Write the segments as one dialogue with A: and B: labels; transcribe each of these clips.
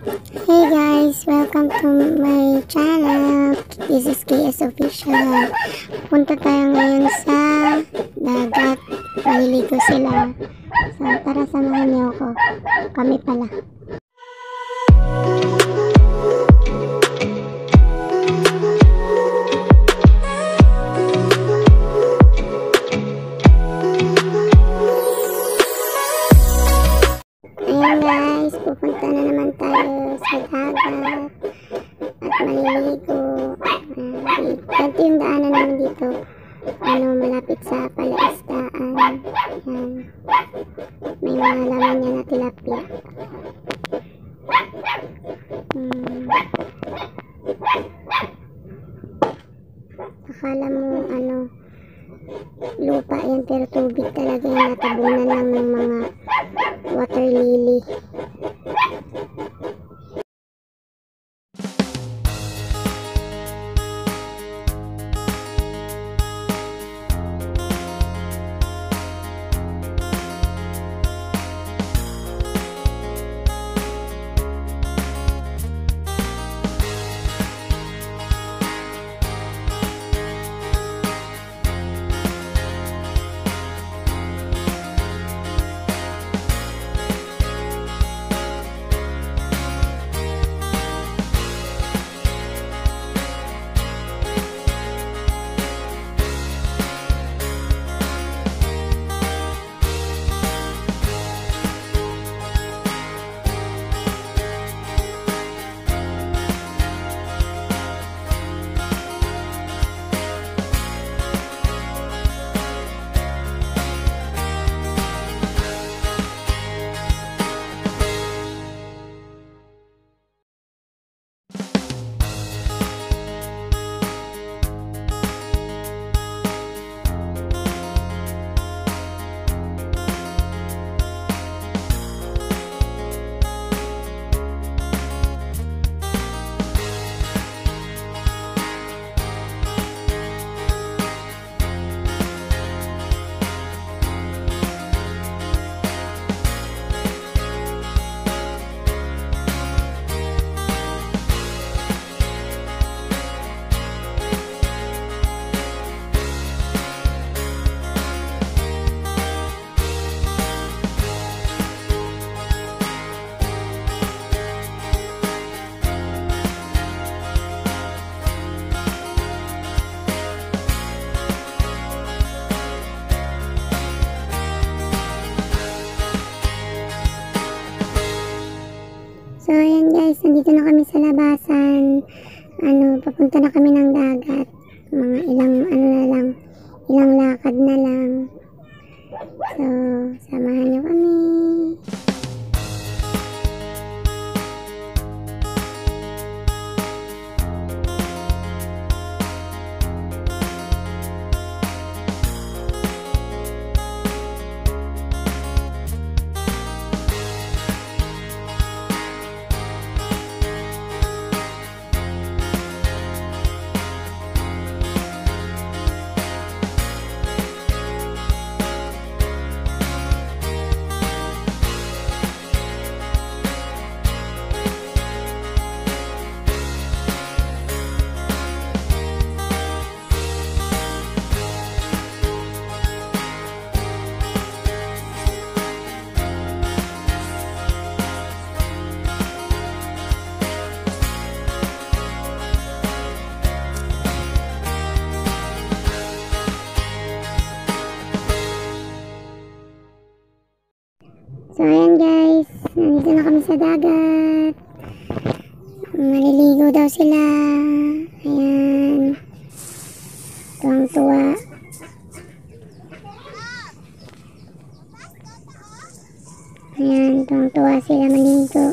A: Hey guys, welcome to my channel. This is KS Official. Punta tayo ngayon sa dagat. Maliligo sila. So tara, samahan niyo ako. Kami pala. Ayan guys, pupunta na naman tayo sa dagat at maliligo. Ganito yung daanan naman dito, malapit sa palaisdaan. Ayan. May mga laman niya na tilapia. Akala mo lupa yan, pero tubig talaga yung natabunan lang ng mga water lily. So ayan guys, nandito na kami sa labasan. Papunta na kami ng dagat. Mga ilang lakad na lang. So, samahan niyo kami. So ayan guys, nandito na kami sa dagat. Maliligo daw sila. Ayan. Tuwang-tuwa. Ayan, tuwang-tuwa sila maligo.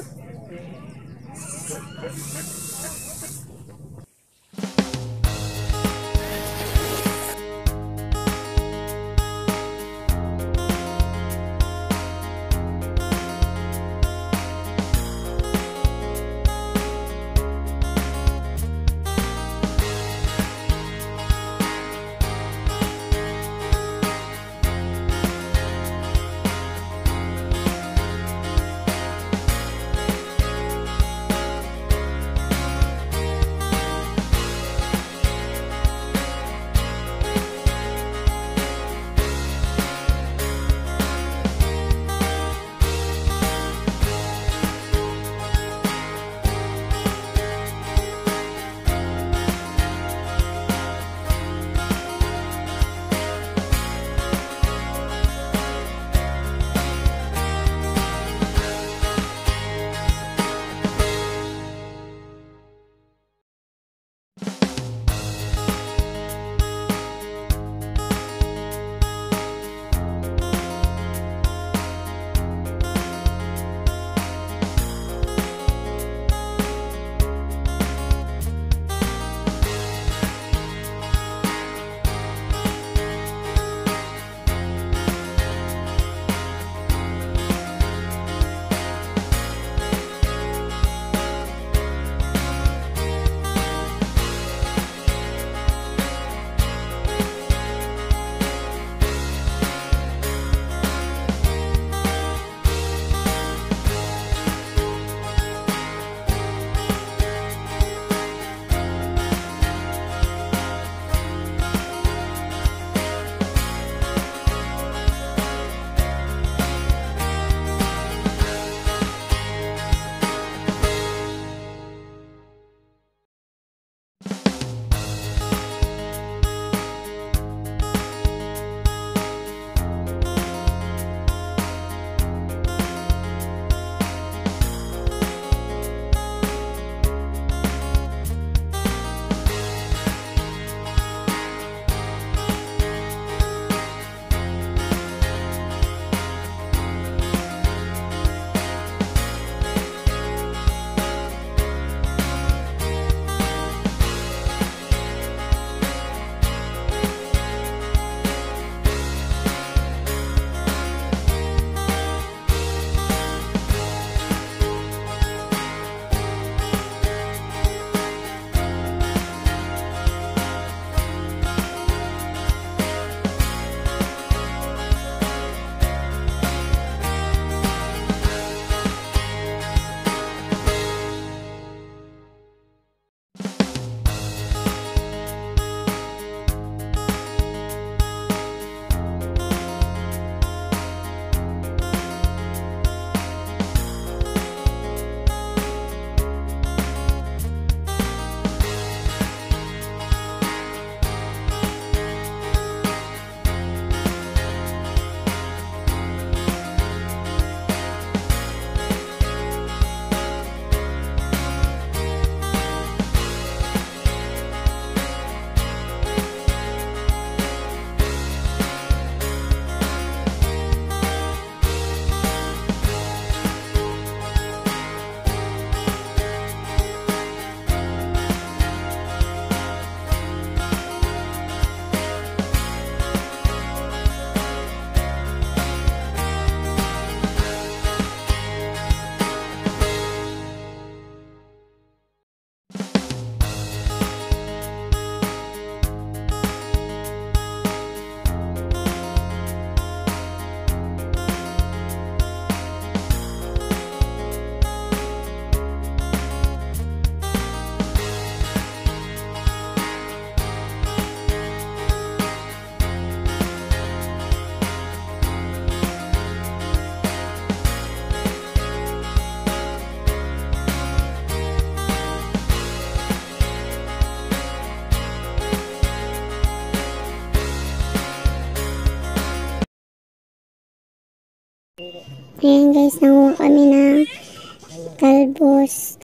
A: Ayan guys, nanguha kami ng talbos.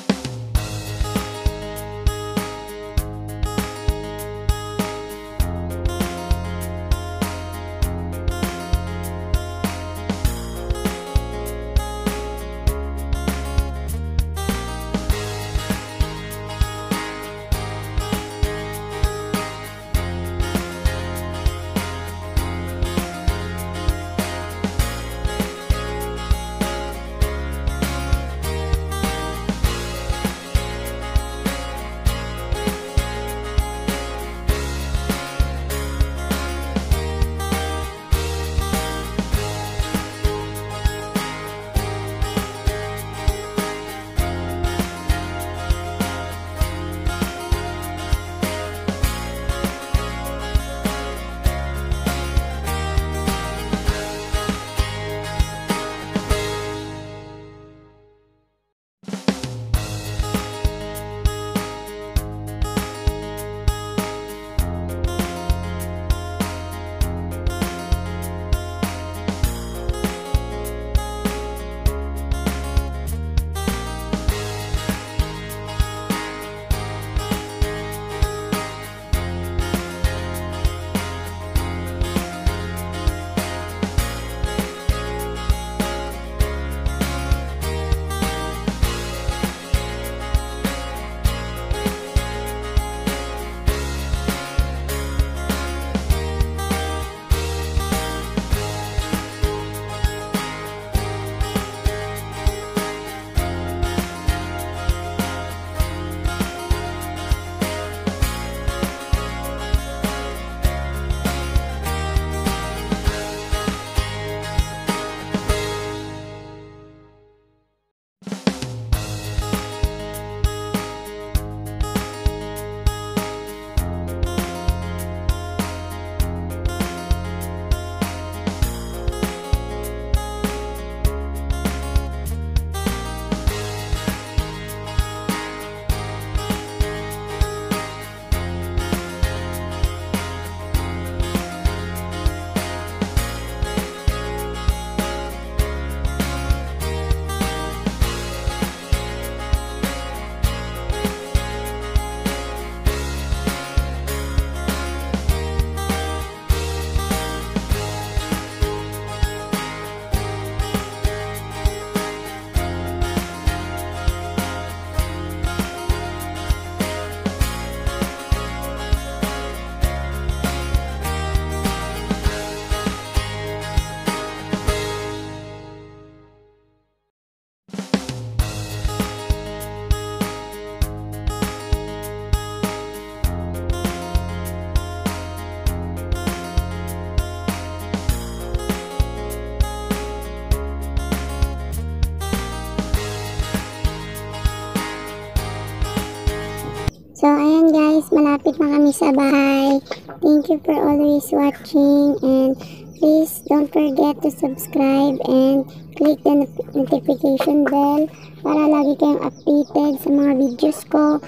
A: So, ayan guys, malapit na kami sa bahay. Thank you for always watching, and please don't forget to subscribe and click the notification bell para lagi kayong updated sa mga videos ko.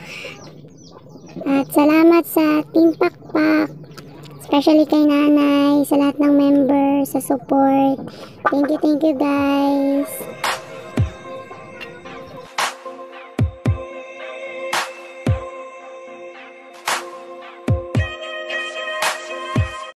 A: At salamat sa Team Pakpak, especially kay nanay, sa lahat ng members, sa support. Thank you guys.